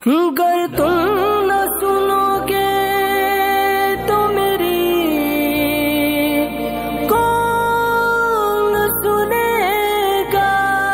गर तुम न सुनोगे तो मेरी कौन सुनेगा।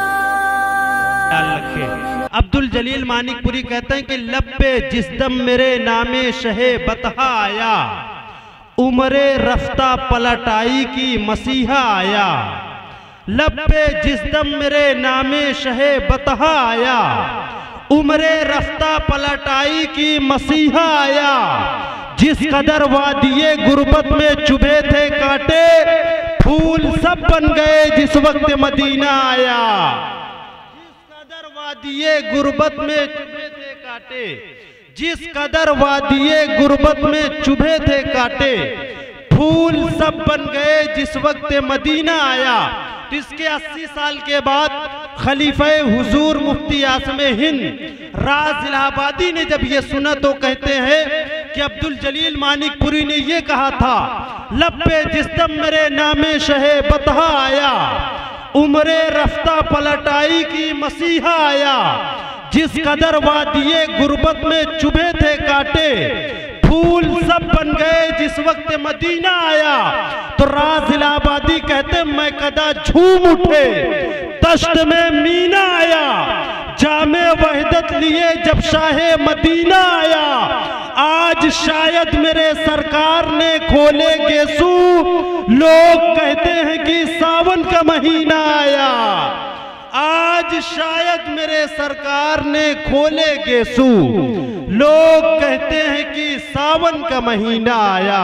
अब्दुल जलील मानिकपुरी कहते हैं कि लब पे जिस दम मेरे नामे शहे बतहा आया, उम्रे रफ्ता पलटाई की मसीहा आया। लब पे जिस दम मेरे नामे शहे बतहा आया, उम्रे रफ्ता पलटाई की मसीहा आया। जिस कदर वादिये गुर्बत में चुभे थे कांटे, फूल सब बन गए जिस वक्त मदीना आया। जिस कदर वादिये गुर्बत में चुभे थे कांटे, जिस कदर वादिये गुर्बत में चुभे थे कांटे, फूल सब बन गए जिस वक्त मदीना आया। तो इसके 80 साल के बाद खलीफे हुजूर मुफ्ती आज़म हिंद राज इलाहाबादी ने जब ये सुना तो कहते हैं कि अब्दुल जलील मानिकपुरी ने ये कहा था, लब पे जिस दम मेरे नामे शहे बतहा आया, उम्रे रफ्ता पलटाई की मसीहा आया। जिस कदर वादिये गुर्बत में चुभे थे कांटे, फूल सब बन गए जिस वक्त मदीना आया। तो राज इलाहाबादी कहते मैं कदा झूम उठे तश्त में मीना आया, जामे वहदत लिए जब शाहे मदीना आया। आज शायद मेरे सरकार ने खोले गेसू, लोग कहते हैं कि सावन का महीना आया। आज शायद मेरे सरकार ने खोले गेसू, लोग कहते हैं कि सावन का महीना आया।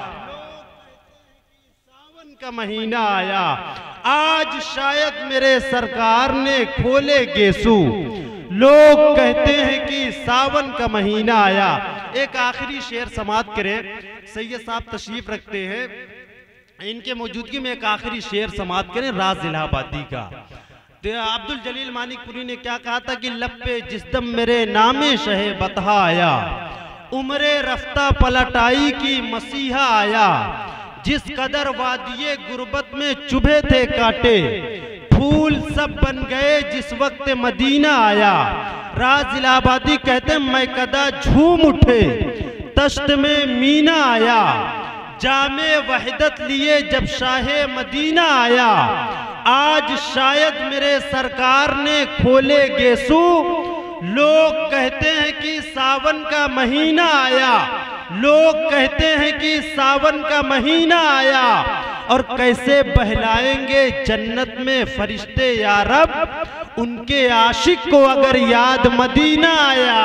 सावन का महीना आया, आज शायद मेरे सरकार ने खोले गेसू, लोग कहते हैं कि सावन का महीना आया। एक आखिरी शेर समाप्त करें, सैयद साहब तशरीफ रखते हैं, इनके मौजूदगी में एक आखिरी शेर समाप्त करें राज इलाहाबादी का। अब्दुल जलील मानिकपुरी ने क्या कहा था कि लब पे जिस दम मेरे नामे शहे बतहा आया, उम्रे रफ्ता पलटाई की मसीहा आया। जिस कदर वादिये गुर्बत में चुभे थे कांटे, फूल सब बन गए जिस वक्त मदीना आया। राज इलाहाबादी कहते मैं कदा झूम उठे तश्त में मीना आया, जामे वहदत लिए जब शाहे मदीना आया। आज शायद मेरे सरकार ने खोले गेसू, लोग कहते हैं कि सावन का महीना आया। लोग कहते हैं कि सावन का महीना आया। और कैसे बहलाएंगे जन्नत में फरिश्ते या रब, उनके आशिक को अगर याद मदीना आया।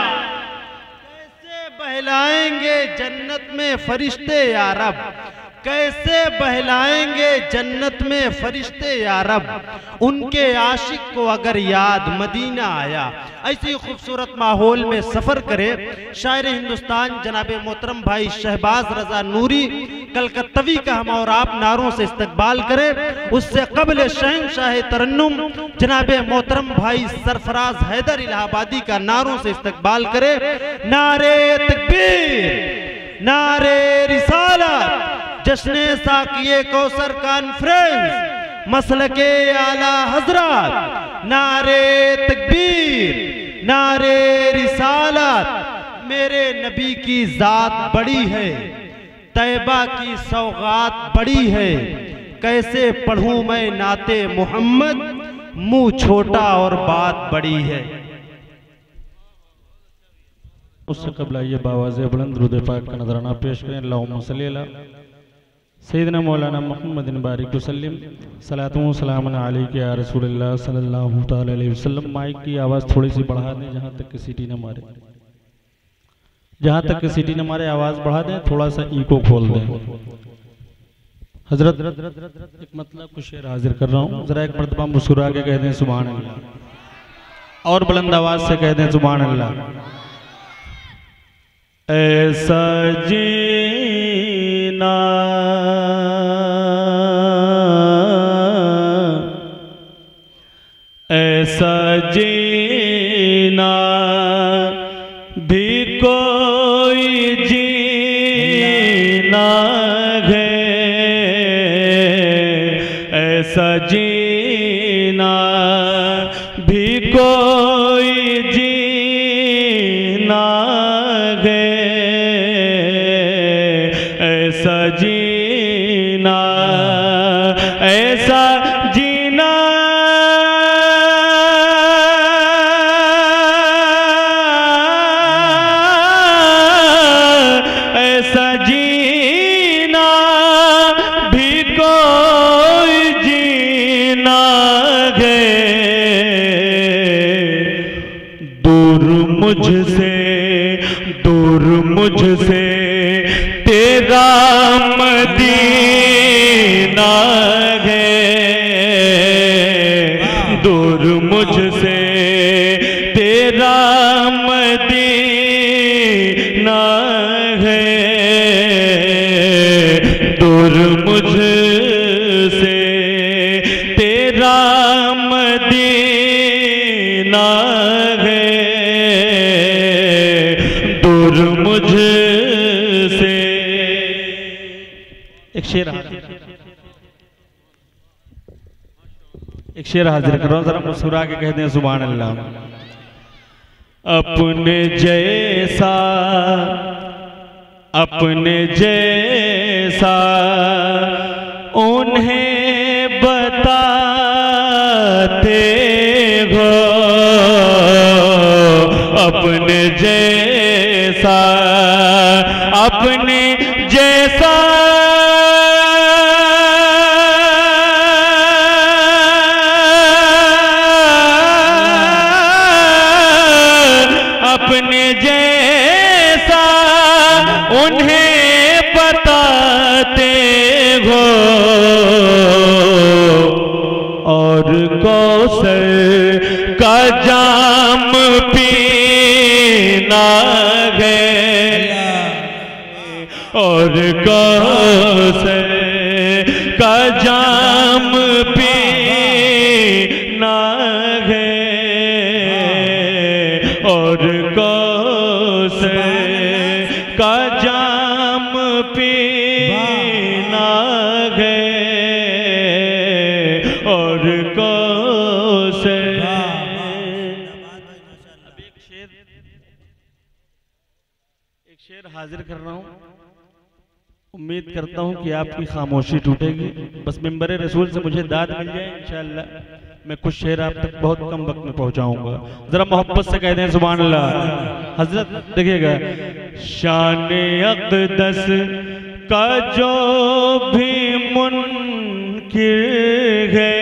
कैसे बहलाएंगे जन्नत में फरिश्ते या रब, कैसे बहलाएंगे जन्नत में फरिश्ते या रब, उनके आशिक को अगर याद मदीना आया। ऐसे खूबसूरत माहौल में सफर करे शायर हिंदुस्तान जनाबे मोहतरम भाई शहबाज रजा नूरी कलकत्तवी का हम और आप नारों से इस्तकबाल करें। उससे कबल शहंशाह तरन्नुम जनाबे मोहतरम भाई सरफराज हैदर इलाहाबादी का नारों से इस्तकबाल करे। नारे तकबीर, नारे रिसालत, जश्ने साकिए कौसर कॉन्फ्रेंस, मसलके आला हजरत। नारे तकबीर, नारे रिसालत। मेरे नबी की जात बड़ी है, तैबा की सौगात बड़ी है। कैसे पढ़ूं मैं नाते मोहम्मद, मुंह छोटा और बात बड़ी है। उससे कबल आइए बावाज़े बुलंद दुरूद पाक का नजराना पेश करें। अल्लाहुम्मा सल्ली अला सैयदना मौलाना मुहम्मदिन बारिक वसल्लम, सलातु सलामुन अलैका या रसूलल्लाह सल्लल्लाहु तआला अलैहि वसल्लम। माइक की आवाज़ थोड़ी सी बढ़ा दें, जहाँ तक कि सीटी न मारे, जहाँ तक कि सीटी न मारे आवाज़ बढ़ा दें, थोड़ा सा इको खोल दें। हजरत एक मतलब कुछ शेर हाजिर कर रहा हूँ, जरा एक मरतबा मुस्कुरा के कह दें सुभान अल्लाह, और बुलंद आवाज़ से कह दें सुभान अल्लाह। ऐसा जीना ऐसा जीना भी कोई जीना है, ऐसा जीना भी कोई जीना जीना, ऐसा जीना ऐसा जीना भी कोई जीना है। दूर मुझसे, दूर मुझसे तेरा मदीना है। दूर मुझसे तेरा मदीना है। दूर मुझसे तेरा मदीना है। दूर मुझसे। एक शेर हाजिर करो, जरा मुस्कुरा के कहते हैं सुभान अल्लाह। अपने जैसा, अपने जैसा उन्हें बताते हो, अपने जैसा, अपने जैसा अपने जैसा उन्हें बताते हो। और कौसर का जाम पीना है। और कौसर का जाम पीना है। और कौसर का जाम पीना है। और कौसर। अब एक शेर हाजिर कर रहा हूं। उम्मीद करता हूं कि आपकी खामोशी टूटेगी। बस मिंबर रसूल से मुझे दाद मिल जाए इंशाअल्लाह, मैं कुछ शेर आप तक बहुत कम वक्त में पहुंचाऊंगा। जरा मोहब्बत से कहते हैं सुभान अल्लाह। हजरत देखिएगा, शान अक़दस का जो भी मुनकिर है,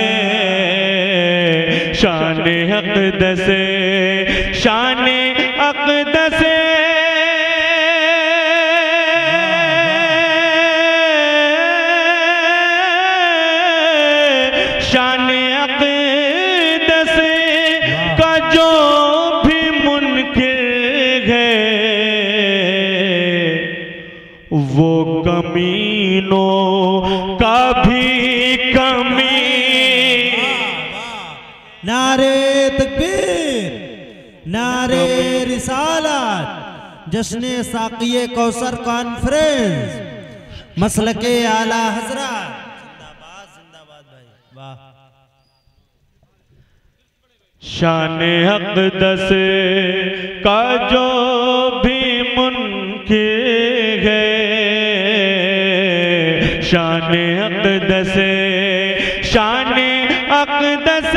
शान अक़दस, शान अक़दस शान अक़दस का जो भी मुनकिर है, वो कमीनों का भी कमी। नारे तकबीर, नारे रिसालत, जश्न साक़िए कौसर कॉन्फ्रेंस, मसलके आला हज़रत। शान अक़दस का जो भी मुनकिर है, शान अक़दस, शान अक़दस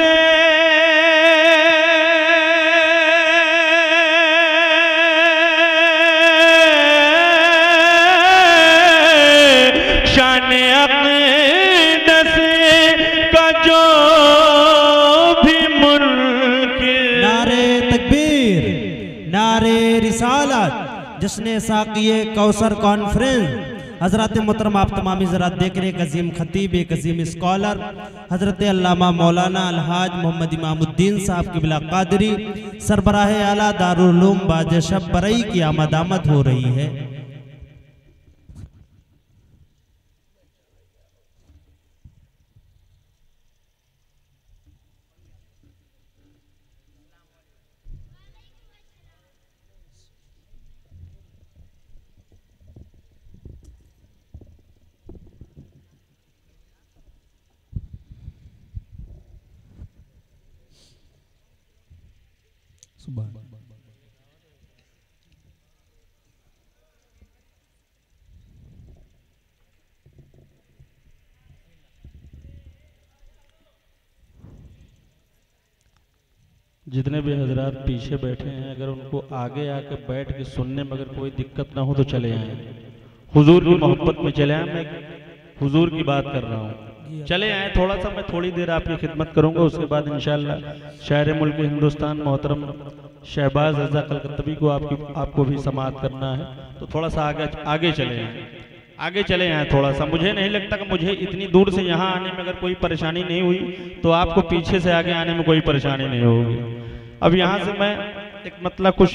शान अक़दस का जो भी मुनकिर। नारे तकबीर, नारे रिसालत, जश्न साक़िए कौसर कॉन्फ्रेंस। हज़रत मोहतरम आप तमामी ज़रात देख रहे, एक अजीम खतीब, एक अजीम स्कॉलर हज़रत अल्लामा मौलाना अलहाज मोहम्मद इमामुद्दीन साहब क़िबला क़ादरी सरबराह आला दारुल उलूम बाज शब बरई की आमद हो रही है। जितने भी हजरात पीछे बैठे हैं, अगर उनको आगे आकर बैठ के सुनने में अगर कोई दिक्कत ना हो तो चले आए, हुजूर की मोहब्बत में चले आए। मैं हुजूर की बात कर रहा हूँ, चले आए। थोड़ा सा मैं थोड़ी देर आपकी खिदमत करूँगा, उसके बाद इंशाअल्लाह शायर मुल्क हिंदुस्तान मोहतरम शहबाज रज़ा कलकत्तवी को आपको भी समाअत करना है, तो थोड़ा सा आगे चले आए, आगे चले आए थोड़ा सा। मुझे नहीं लगता कि मुझे इतनी दूर से यहाँ आने में अगर कोई परेशानी नहीं हुई तो आपको पीछे से आगे आने में कोई परेशानी नहीं होगी। अब यहाँ से मैं एक मतलब कुछ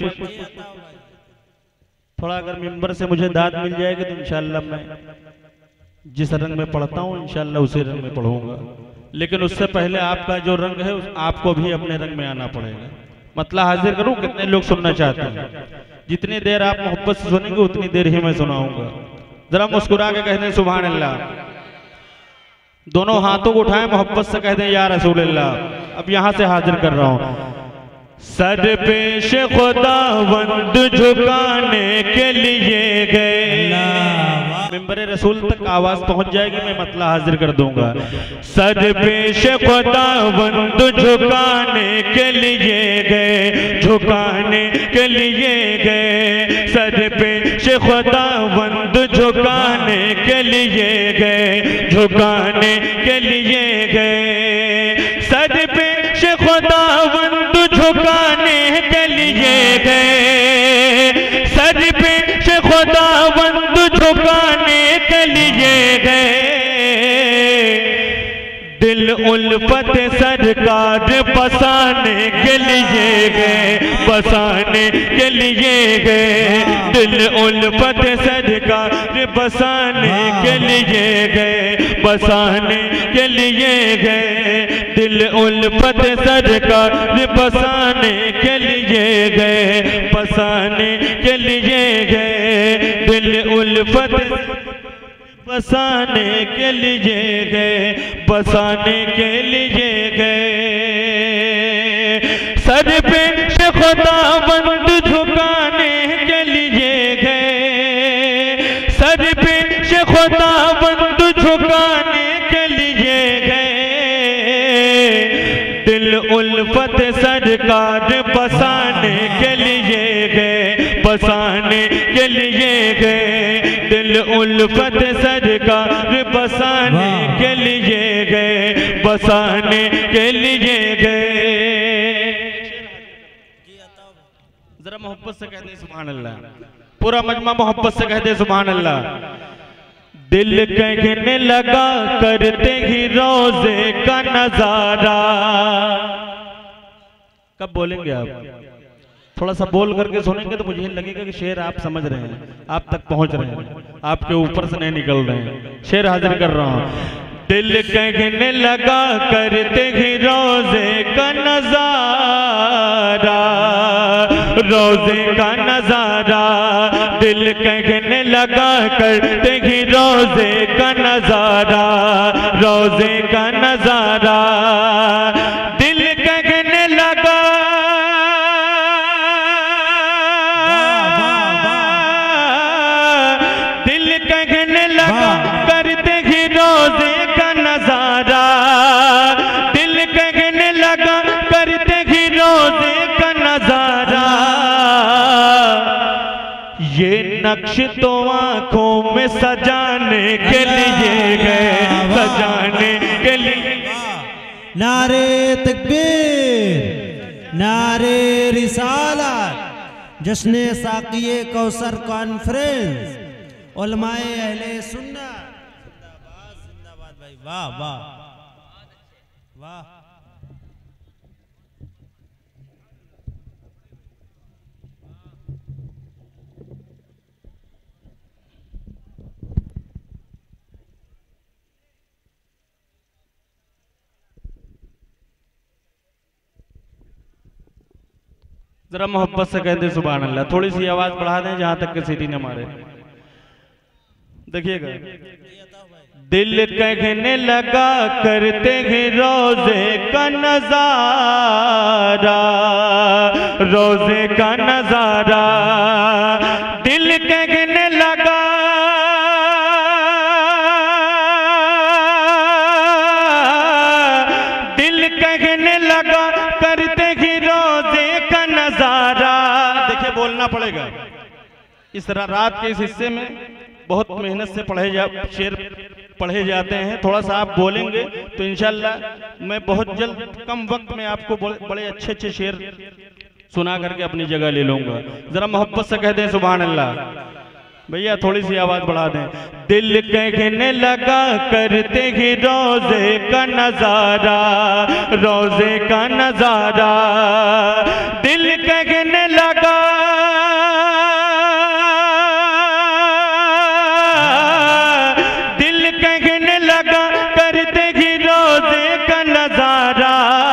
थोड़ा अगर मिंबर से मुझे दाद मिल जाएगी तो इंशाअल्लाह मैं जिस रंग में पढ़ता हूँ इंशाअल्लाह उसी रंग में पढ़ूंगा, लेकिन उससे पहले आपका जो रंग है आपको भी अपने रंग में आना पड़ेगा। मतलब हाजिर करूँ, कितने लोग सुनना चाहते हैं? जितनी देर आप मोहब्बत से सुनेंगे उतनी देर ही मैं सुनाऊंगा। जरा मुस्कुरा के कह दें सुभान अल्लाह, दोनों हाथों को उठाएं, मोहब्बत से कह दें या रसूल अल्लाह। अब यहाँ से हाजिर कर रहा हूँ। सर पेश खुदावंद झुकाने के लिए गए, मिंबर रसूल तक आवाज पहुंच जाएगी, मैं मतलब हाजिर कर दूंगा। सर पेश खुदावंद झुकाने के लिए गए, झुकाने के लिए गए, सर पेश खुदावंद झुकाने के लिए गए, झुकाने के लिए गए, सर पेश खुदावंद झुकाने के लिए गए, सर पेश खुदावंद झुकाने के लिए गए, दिल उल्फत सरकार बसाने के लिए गए, बसाने के लिए गए, दिल उल्फत सरकार बसाने के लिए गए, बसाने के लिए गए, दिल उल्फत सरकार बसाने के लिए गए, बसाने के लिए गए, दिल उल्फत बसाने के लिए गए, बसाने के लिए गए, सर पे खुदावंद झुकाने के लिए गए, सर पे खुदावंद झुकाने के लिए गए, दिल उल्फत सरकार बसाने के लिए गए, बसाने के लिए गए, दिल उल्फत सरकार बसाने के लिए गए, बसाने के लिए गए। जरा मोहब्बत से कहते सुभान अल्लाह, पूरा मजमा मोहब्बत से कहते सुभान अल्लाह। दिल कहने लगा करते ही रोजे का नजारा, कब बोलेंगे आप? थोड़ा सा बोल करके सुनेंगे तो मुझे लगेगा कि शेर आप समझ रहे हैं, आप तक पहुंच रहे हैं, आपके ऊपर से नहीं निकल रहे हैं। शेर हाजिर कर रहा हूं। दिल कहने लगा करते ही रोजे का नजारा, रोजे का नजारा, दिल कहने लगा करते ही रोजे का नजारा, रोजे का नजारा, दिल कहने लगा करते ही रोजे का नजारा, दिल कहने लगा करते ही रोजे का नजारा, ये नक्श तो आंखों में सजाने के लिए गए, सजाने के लिए। नारे तकबीर, नारे रिसालत, जश्न साक़िए कौसर कॉन्फ्रेंस, उलमाए अहले सुन्नत जिंदाबाद, जिंदाबाद भाई, वाह वाह वाह। जरा मोहब्बत से कहते सुभान अल्लाह, थोड़ी सी आवाज बढ़ा दें जहां तक कि सीटी न मारे। देखिएगा। दिल कहने लगा करते हैं रोजे का नजारा, रोजे का नजारा, दिल कहने लगा दिल कहने लगा करते ही रोजे बोलना पड़ेगा। इस रात के इस हिस्से में बहुत मेहनत से शेर पढ़े जाते हैं। थोड़ा सा आप बोलेंगे तो इंशाल्लाह मैं बहुत जल्द कम वक्त में आपको बड़े अच्छे अच्छे शेर सुना करके अपनी जगह ले लूंगा। जरा मोहब्बत से कह दें सुभान अल्लाह। भैया थोड़ी सी आवाज बढ़ा दें। दिल कहने लगा करते ही रोजे का नजारा, रोजे का नजारा, दिल कहने लगा, दिल कहने लगा करते ही रोजे का नजारा,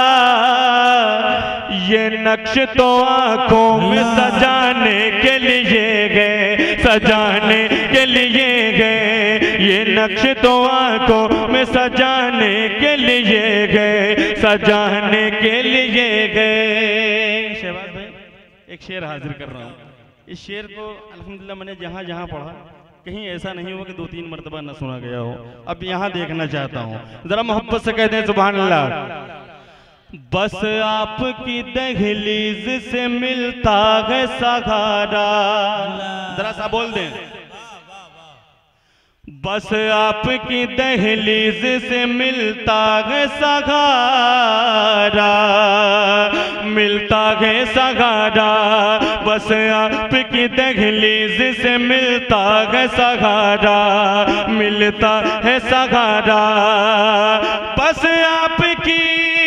ये नक्श तो आंखों में सजाने के लिए गए, सजाने के लिए गए, ये नक्श तो आंखों में सजाने के लिए गए, सजाने के लिए गए। शहबाज भाई एक शेर हाजिर कर रहा हूँ। इस शेर को अल्हम्दुलिल्लाह मैंने जहाँ जहाँ पढ़ा कहीं ऐसा नहीं हुआ कि 2-3 मरतबा न सुना गया हो। अब यहाँ देखना चाहता हूँ, जरा मोहब्बत से कहते हैं सुभान अल्लाह। बस आपकी दहलीज से मिलता है सहारा, जरा सा बोल दें। बस आपकी दहलीज से मिलता है सहारा, मिलता है सहारा, बस आपकी दहलीज से मिलता है सहारा, मिलता है सहारा, बस आपकी,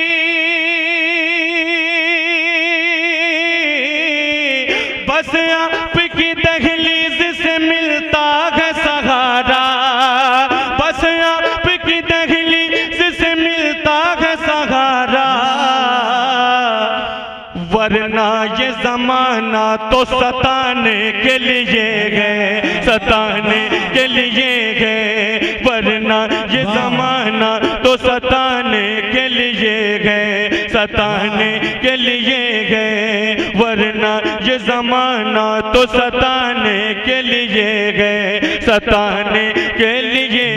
बस आपकी दहलीज से मिलता है सहारा, बस आपकी दहलीज से मिलता है सहारा, वरना ये जमाना तो सताने के लिए गए, सताने के लिए गए, वरना ये जमाना तो सताने के लिए गए, सताने के लिए गए, वरना ये जमाना तो सताने के लिए गए, सताने के लिए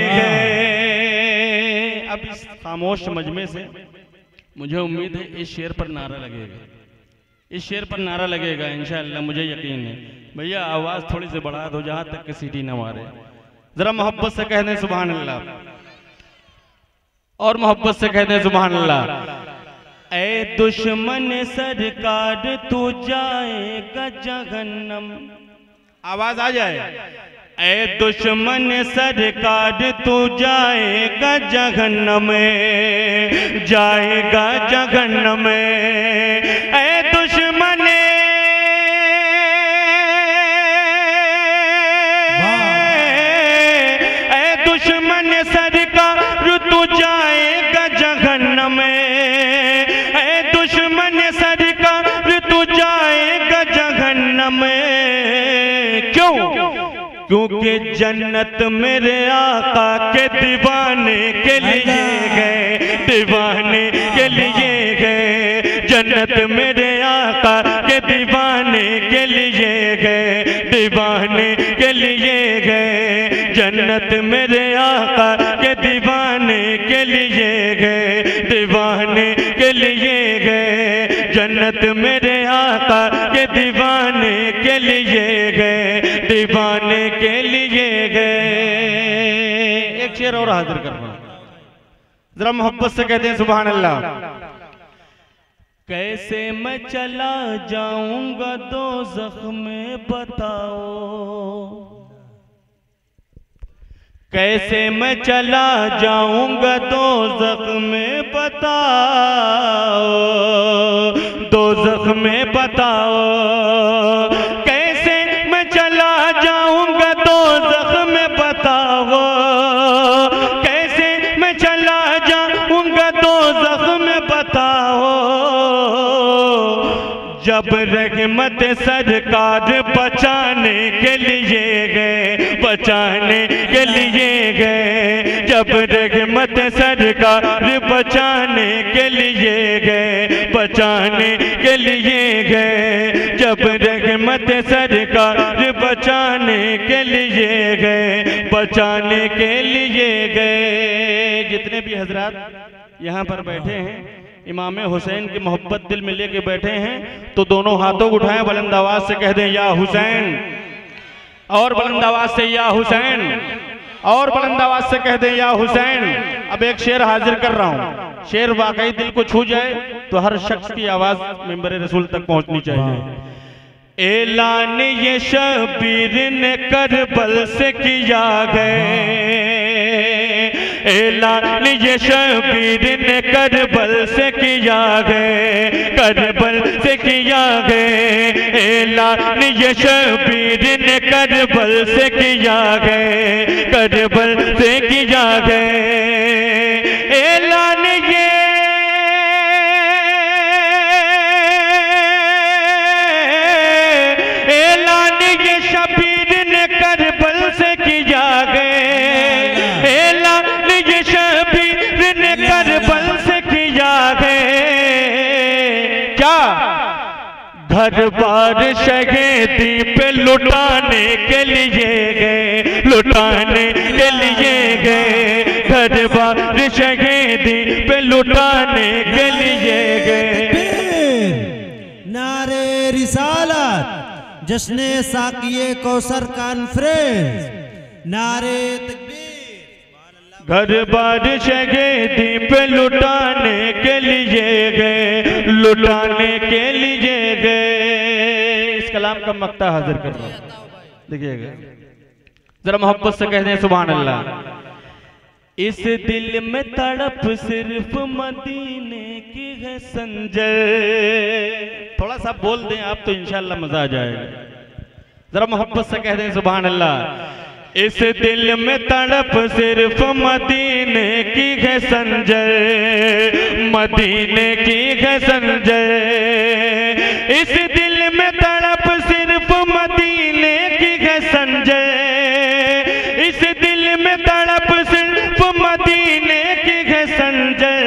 गए। अब इस खामोश मजमे से मुझे उम्मीद है इस शेर पर नारा लगेगा, इस शेर पर नारा लगेगा इंशाअल्लाह, मुझे यकीन है। भैया आवाज थोड़ी सी बढ़ा दो जहां तक कि सीटी न मारे। जरा मोहब्बत से कह दें सुभान अल्लाह, और मोहब्बत से कह दें सुभान अल्लाह। ऐ दुश्मन सरकार तू जाएगा जहन्नम, आवाज आ जाए। ऐ दुश्मन सरकार तू जाएगा जहन्नम, जाएगा जहन्नम, ऐ दुश्मन, ऐ दुश्मन सरकार तू जाएगा जहन्नम, ऐ दुश्मन सरकार तू जाएगा जहन्नम। क्यों? क्योंकि जन्नत मेरे आका के दीवाने के लिए गए, दीवाने के लिए गए, जन्नत मेरे आका के दीवाने के लिए गए, दीवाने के लिए गए, जन्नत मेरे आका के दीवाने के लिए गए, दीवाने के लिए गए, जन्नत मेरे आका के दीवाने के लिए गए, दीवाने के लिए गए। एक शेर और हाजिर कर रहा हूं, जरा मोहब्बत से कहते हैं सुभान अल्लाह। कैसे मैं चला जाऊंगा दोज़ख में बताओ, कैसे मैं चला जाऊंगा दोज़ख में बताओ, दोज़ख में बताओ, कैसे मैं चला जाऊंगा दोज़ख में बताओ, कैसे मैं चला जाऊंगा दोज़ख में बताओ, जब रहमत सरकार बचाने के लिए गए, बचाने के लिए गए, जब रहमत सरकार बचाने के लिए गए, बचाने के लिए गए, जब रहमत सरकार बचाने के लिए गए, बचाने के लिए गए। जितने भी हजरात यहाँ पर बैठे हैं इमाम हुसैन की मोहब्बत दिल में लेके बैठे हैं तो दोनों हाथों को उठाएं, बुलंद आवाज से कह दें या हुसैन, और बुलंद आवाज से या हुसैन, और बुलंद आवाज से कह दें या हुसैन। अब एक शेर हाजिर कर रहा हूं, शेर वाकई दिल को छू जाए तो हर शख्स की आवाज मिंबर रसूल तक पहुंचनी चाहिए। ऐलान ये शबीर ने करबल से किया गए, ऐलान ये शबीर ने करबल से किया गए, करबल से किया गए, ऐलान ये शबीर ने करबल से किया गए, करबल से किया गए, ऐलान ये ऐलान ये शबीर ने करबल से किया गए, ऐलान ये शबीर ने करबल से किया गए। क्या घर बार शहीदी पे लुटाने के लिए गए, लुटाने के लिए गए, घर बार शहीदी पे लुटाने के लिए गए। नारे रिसालत, जश्ने साकिए कौसर कॉन्फ्रेंस, नारे तकबीर। घर बार शहीदी पे लुटाने के लिए गए, लुटाने के लिए गए। इस कलाम का मक्ता हाजिर कर रहा हूं, देखिएगा जरा मोहब्बत से कह दें सुभान अल्लाह। इस दिल में तड़प सिर्फ मदीने की है संजर। थोड़ा सा बोल दें आप तो इंशाल्लाह मजा आ जाएगा। जरा मोहब्बत से कह दें सुभान अल्लाह। इस दिल में तड़प सिर्फ मदीने की है संजर, मदीने की है संजर। इस दिल में तड़प सिर्फ मदीने की है संजर, इस दिल में तड़प सिर्फ मदीने की है संजर।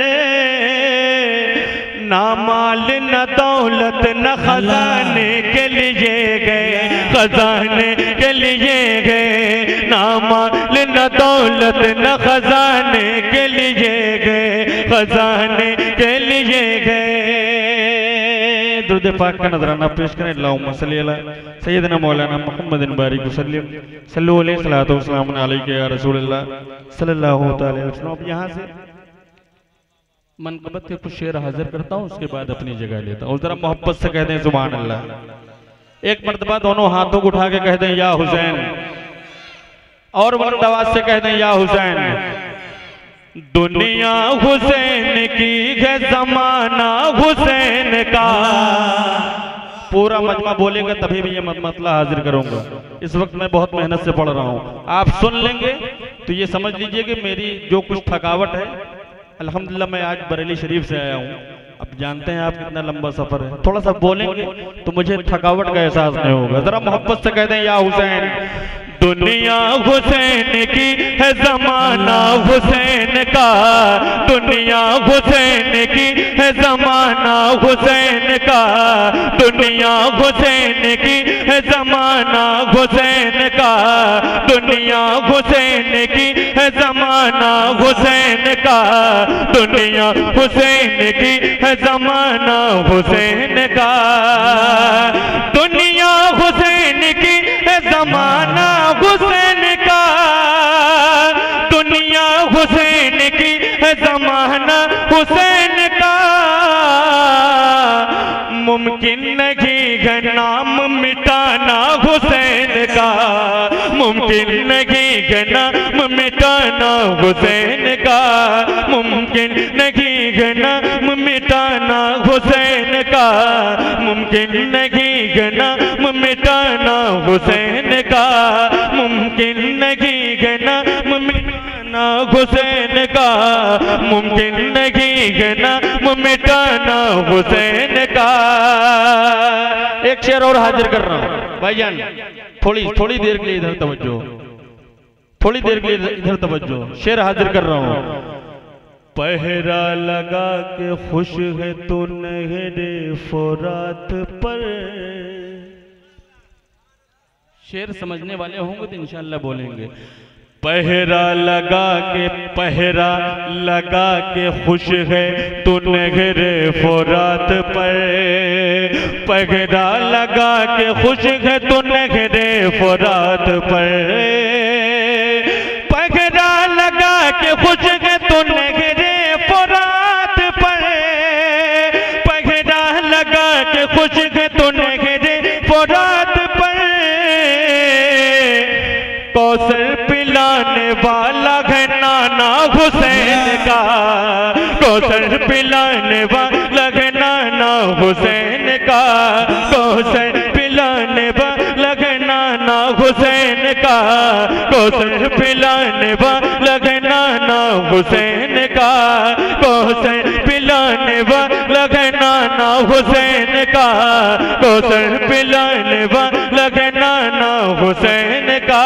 ना माल न दौलत न खजाने के लिए गए, खजाने के लिए गए, ना माल न दौलत न खजाने के लिए गए, खजाने के लिए गए। दुरूद पाक का नजराना पेश करें। अल्लाहुम्मा सल्ली अला सय्यदना मौलाना मुहम्मदिन बारिक वसल्लम सल्लल्लाहु अलैहि वसल्लम अलैहि या रसूलल्लाह सल्लल्लाहु अलैहि वसल्लम। अब यहाँ से मनक़बत के कुछ शेर हाजिर करता हूँ, उसके बाद अपनी जगह लेता हूँ। जरा मोहब्बत से कह दें सुभान अल्लाह। एक मर्तबा दोनों हाथों को उठा के कह दें या हुसैन, और बुलंद आवाज से कह दें या हुसैन। दुनिया हुसैन की है, जमाना हुसैन का। पूरा मजमा बोलेगा तभी भी ये मतला हाजिर करूंगा। इस वक्त मैं बहुत मेहनत से पढ़ रहा हूँ, आप सुन लेंगे तो ये समझ लीजिए कि मेरी जो कुछ थकावट है, अल्हम्दुलिल्लाह मैं आज बरेली शरीफ से आया हूँ। अब जानते हैं आप कितना लंबा सफर है, थोड़ा सा बोलेंगे तो मुझे थकावट का एहसास नहीं होगा। जरा मोहब्बत से कह दें या हुसैन। दुनिया हुसैन की है, जमाना हुसैन का। दुनिया हुसैन की है, जमाना हुसैन का। दुनिया हुसैन की है, जमाना हुसैन का। दुनिया हुसैन की है, जमाना हुसैन का। दुनिया हुसैन की है, जमाना हुसैन का। दुनिया हुसैन की है, जमाना हुसैन का। दुनिया हुसैन की है, जमाना हुसैन का। मुमकिन नहीं है नाम मिटाना हुसैन का। मुमकिन नहीं है नाम मिटाना हुसैन का। मुमकिन नहीं है नाम मिटाना हुसैन का। मुमकिन नहीं है नाम मिटाना हुसैन का। मुमकिन नहीं है नाम मिटाना हुसैन का। मुमकिन नहीं है नाम मिटाना हुसैन का। एक शेर और हाजिर कर रहा हूं भाईजान, थोड़ी देर के लिए इधर तवज्जो, थोड़ी देर के लिए इधर तवज्जो। शेर हाजिर कर रहा हूं। पहरा लगा के खुश है तू नहरे फुरात पर। शेर समझने वाले होंगे तो इंशाअल्लाह बोलेंगे। पहरा लगा के खुश है तू नहरे फुरात पर, पहरा लगा के खुश है तू नहरे फुरात पर, पहरा लगा के खुश है तू नहरे फुरात पर, पहरा लगा के खुश है तू नहरे फुरात पर, कौसर पिलाने वाला है नाना हुसैन का, कौसर पिलाने वाला है नाना हुसैन का, कौसर पिलाने वाला है नाना हुसैन का, कौसर पिलाने वाला है नाना हुसैन का, कौसर पिलाने वाला है नाना हुसैन का, कौसर पिलाने वाला है नाना हुसैन का।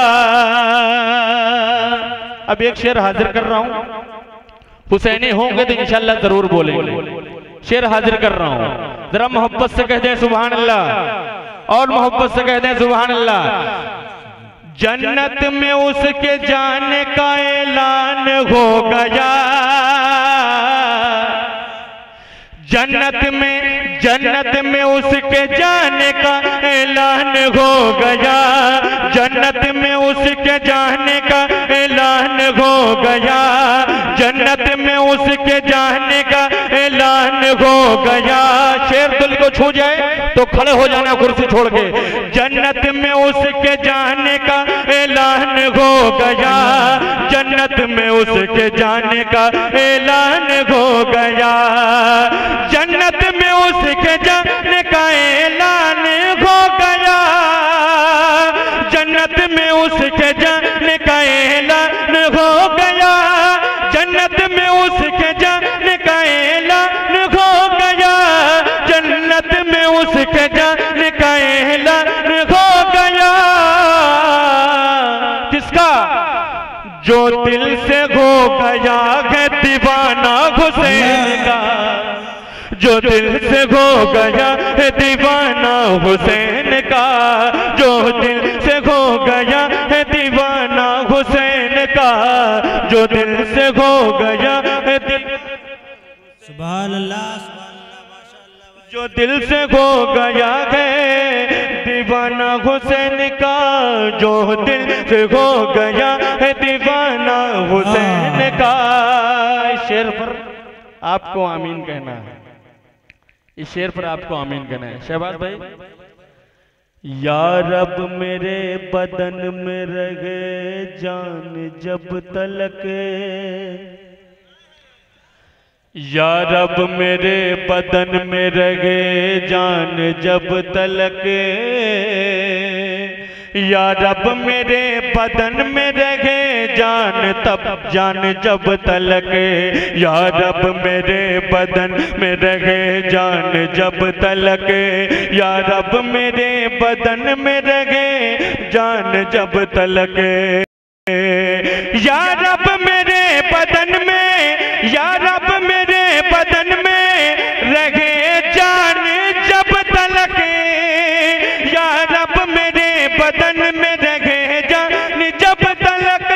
अब एक शेर हाजिर कर रहा हूं, हुसैनी होंगे तो इंशाल्लाह जरूर बोलेंगे। शेर हाजिर कर रहा हूं, जरा मोहब्बत से कह दें सुभान अल्लाह, और मोहब्बत से कह दें सुभान अल्लाह। जन्नत में उसके जाने का ऐलान हो गया, जन्नत में उसके जाने का ऐलान हो गया, जन्नत में उसके जाने का ऐलान हो गया, जन्नत में उसके जाने का ऐलान हो गया। शेर दिल को छू जाए तो खड़े हो जाना कुर्सी छोड़ के। जन्नत में उसके जाने का ऐलान हो गया, जन्नत में उसके जाने का ऐलान हो गया, जन्नत में उसके जाने का ऐलान हो गया, जन्नत में उसके जाने का ऐलान हो गया, जन्नत में उसके जाने का ऐलान हो गया, जन्नत में उसके जाने का ऐलान हो गया। किसका? जो दिल से हो गया है दीवाना हुसैन का, जो दिल से हो गया है दीवाना हुसैन का, जो दिल से हो गया है दीवाना हुसैन का, जो दिल से हो गया है सुभान अल्लाह माशाअल्लाह, जो दिल से हो गया है दीवाना हुसैन का, जो दिल से हो गया है दीवाना हुसैन का। इस शेर पर आपको आमीन कहना है, इस शेर पर आपको आमीन कहना है। शहबाज भाई, या रब मेरे बदन में रहे जान जब तलक, या रब मेरे बदन में रहे जान जब तलक, या रब मेरे बदन में रहे जान तब जान जब तलक, या रब मेरे बदन में रहे जान जब तलक, या रब मेरे बदन में रहे जान जब तलक, या रब मेरे बदन में, या रब मेरे बदन में रहे जान जब तलक, या रब मेरे बदन में रहे जान जब तलक,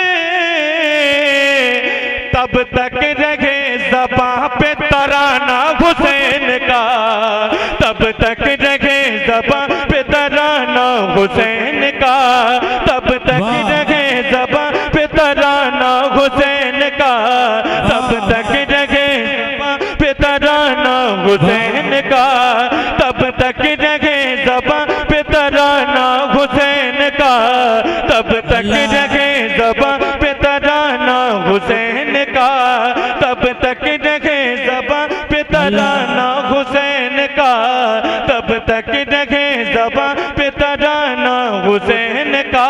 तब तक रहे ज़बां पे तराना हुसैन का, तब तक रहे ज़बां पे तराना हुसैन का, तब तक रहे ज़बां पे तराना हुसैन का, तब तक रहे ज़बां पे तराना हुसैन का, तब तक रहे ज़बां पे तराना हुसैन का, तब तक रहे ज़बां पे तराना हुसैन का, तब तक रहे ज़बां पे तराना हुसैन का, तब तक रहे ज़बां पे तराना हुसैन का।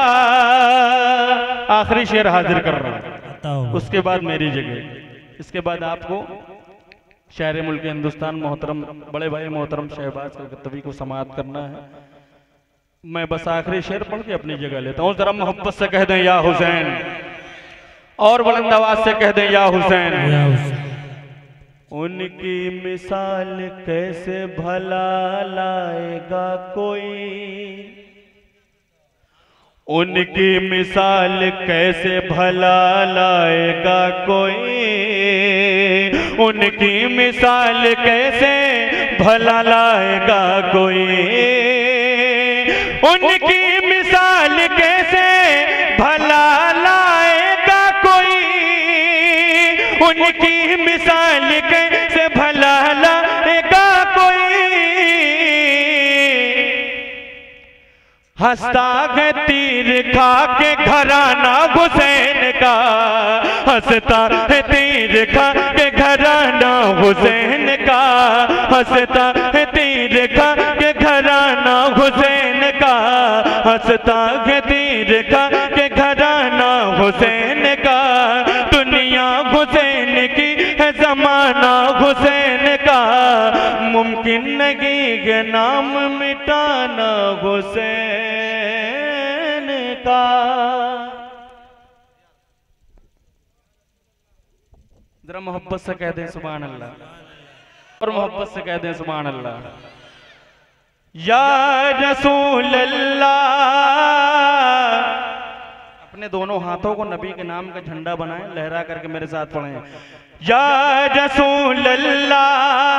आखिरी शेर हाजिर कर रहा हूं, उसके बाद मेरी जगह, इसके बाद आपको शायर मुल्क हिंदुस्तान मोहतरम बड़े भाई मोहतरम शहबाज कलकत्तवी को समाअत करना है। मैं बस आखिरी शेर पढ़ के अपनी जगह लेता हूँ। जरा मोहब्बत से कह दें या हुसैन, और बुलंद आवाज से कह दें या हुसैन। उनकी मिसाल कैसे भला लाएगा कोई, उनकी मिसाल कैसे भला लाएगा कोई, उनकी मिसाल कैसे भला लाएगा कोई, उनकी मिसाल कैसे भला लाएगा कोई, उनकी मिसाल कैसे भला लाएगा कोई। हंसता है तीर खा के घराना हुसैन का, हंसता है तीर खा के घराना हुसैन का, हंसता है तीर खा के घराना हुसैन का, हंसता है तीर खा के घराना हुसैन का। दुनिया हुसैन की है जमाना हुसैन का, मुमकिन नहीं है नाम मिटाना हुसैन का। जरा मोहब्बत से कह दें सुभान अल्लाह, और मोहब्बत से कह दें सुभान अल्लाह। या रसूल अल्लाह, अपने दोनों हाथों को नबी के नाम का झंडा बनाएं, लहरा करके मेरे साथ पढ़ें। या रसूल अल्लाह,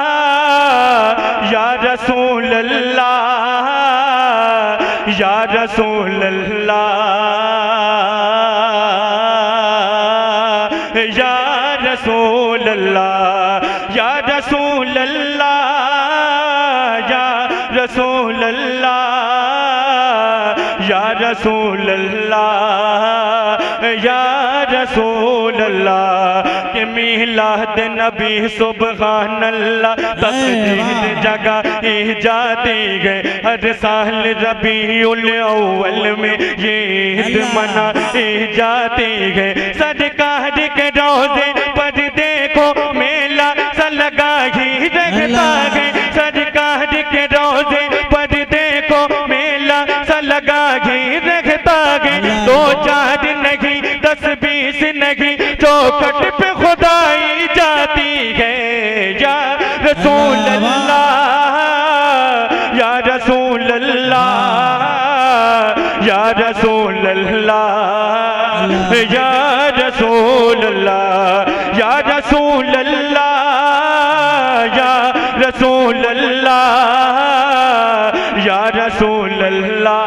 या रसूल अल्लाह, या रसूल अल्लाह, या रसूल अल्लाह, या रसूल अल्लाह, या रसूल अल्लाह, या रसूल अल्लाह, या रसूल अल्लाह। के मिलाद नबी सुबहान अल्लाह, तस्दीद जगह ही जाती है, हर साल रबीउल अव्वल में ये ईद मनाई जाती है। सरकार के रोज़े पर देखो मेला सा लगा ही रहता है, सरकार के रोज़े पर देखो मेला सा लगा ही रहता है। 2 4 नहीं 10 20 नहीं, चौखट पे खुदाई जाती है। या रसूल अल्लाह, या रसूल अल्लाह, या रसूल अल्लाह, या रसूल अल्लाह, या रसूल अल्लाह, या रसूल अल्लाह, या रसूल अल्लाह,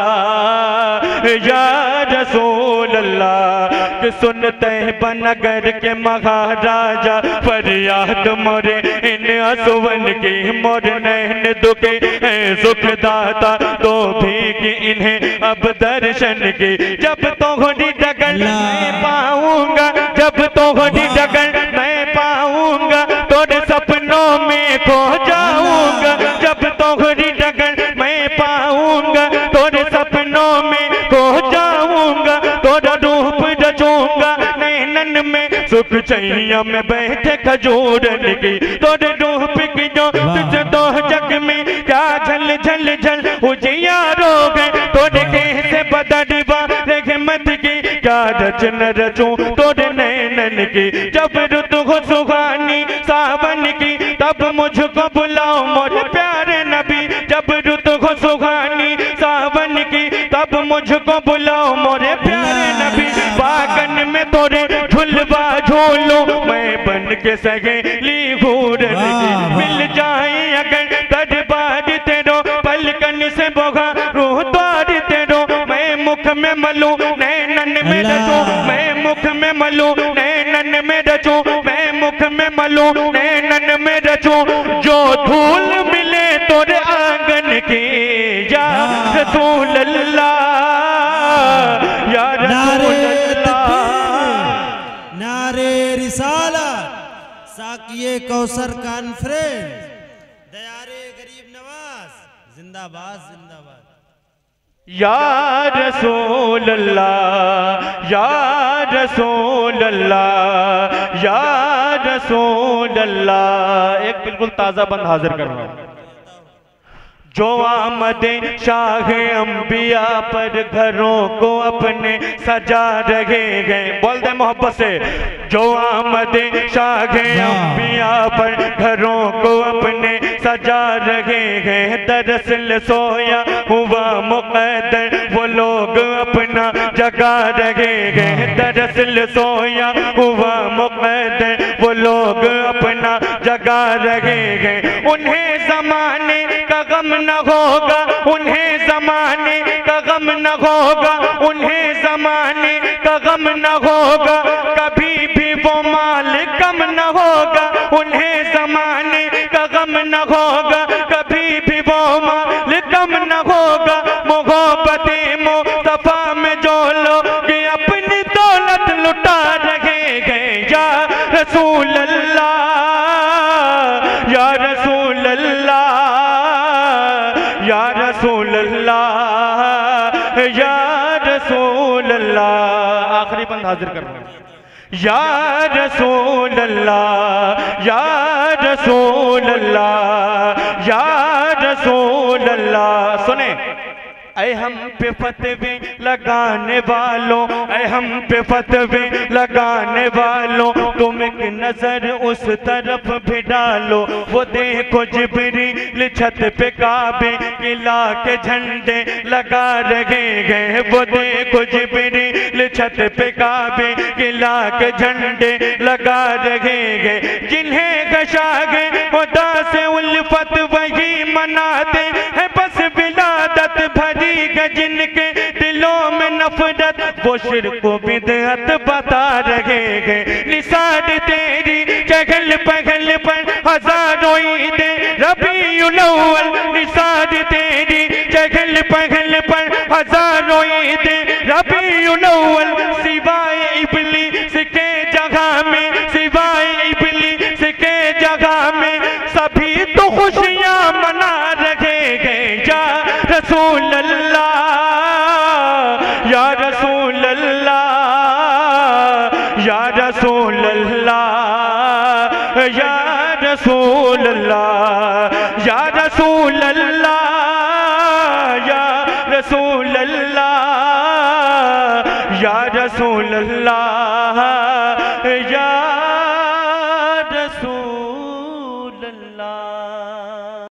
या रसूल अल्लाह। सुनते बनगर के महाराजा फरियाद मोरे इन असुवन की, मोर नैन दुखे हैं सुखदाता तो भी कि इन्हें अब दर्शन की। जब तो होनी डगर मैं पाऊंगा, जब तो होनी डगर मैं पाऊंगा, तोरे सपनों में खो जाऊंगा। जब तो होनी डगर मैं पाऊंगा, तोरे सपनों में खो जाऊंगा। तोरा रूप रचूंगा नैनन में, सुख छैया में बैठे खजूरन की। तोरे रूप की जो तुझ दो जग में क्या झल झल झल उजियारो गए। तोरे कैसे बदलवा रहमत की, क्या रचन रचूं तोरे नैनन की। जब रुत हो सुहानी सावन की, तब मुझको बुलाओ मोरे प्यारे नबी। जब रुत हो सुहानी सावन की, तब मुझको बुलाओ मोरे प्यारे नबी। बागन में तोरे झुलवा झूलूं मैं बन के सहेली हूरन की। मिल जाए अगर दरबार तेरो, पलकन से बोगा रूह द्वार तेरो। मैं मुख में मलूं नैनन में रचूं, मैं मुख में मलूं नैनन में रचूं, मैं मुख में मलूं नैनन में रचूं। जो धूल मिले तोरे आंगन की, या रसूल अल्लाह, या रसूल अल्लाह। नारे रिसालत, साकिए कौसर कॉन्फ्रेंस, दयारे गरीब नवाज, जिंदाबाद जिंदाबाद। या रसूल अल्लाह, या रसूल अल्लाह, या रसूल अल्लाह। एक बिल्कुल ताज़ा बंद हाजिर कर रहा हूँ। जो आमदे शाह अंबिया पर घरों को अपने सजा रहे हैं, बोल दे मोहब्बत से। जो आमदे शाह अंबिया पर घरों को अपने सजा रहे हैं। दरअसल सोया हुआ मुक़द्दर वो लोग अपना जगा रहे हैं। दरअसल सोया हुआ मुक़द्दर वो लोग अपना जगा रहे हैं। उन्हें ज़माने का गम न होगा, उन्हें ज़माने का गम न होगा, उन्हें ज़माने का गम न होगा, कभी भी वो माल कम न होगा। उन्हें ज़माने का गम न होगा, कभी भी वो माल कम न होगा। मोहब्बते मुस्तफा में जो लोग अपनी दौलत लुटा रहे हैं। या रसूल अल्लाह, या रसूल अल्लाह, या रसूल अल्लाह, या रसूल अल्लाह। आखिरी बंद हाजिर कर रहे हैं। या रसूल अल्लाह, या रसूल अल्लाह, या रसूल अल्लाह। सुने, ऐ हम पे फतवे लगाने वालों, ऐ हम पे फतवे लगाने वालों, तुम एक नजर उस तरफ भी डालो। वो देखो जिब्रील छत पे काबे किला के झंडे लगा रहे हैं। वो देखो जिब्रील छत पे काबे किला के झंडे लगा रहे हैं। जिन्हें गशागे खुदा से उल्फत वही मनाते हैं, बस विलादत भरी जिनके दिलों में नफरत वो शिर्क को बिदअत बता रहे हैं। निसार तेरी चहल पहल पर हजारों ईदें रबीउल अव्वल। निसार तेरी चहल पहल पर हजारों ईदें रबीउल अव्वल। सिवाय इब्लीस के जगह में, सिवाय इब्लीस के जगह में सभी तो खुशियां मना रहे हैं। या रसूल अल्लाह, या रसूल अल्लाह, या रसूल अल्लाह, या रसूल अल्लाह, या रसूल अल्लाह, या रसूल अल्लाह, या रसूल अल्लाह, या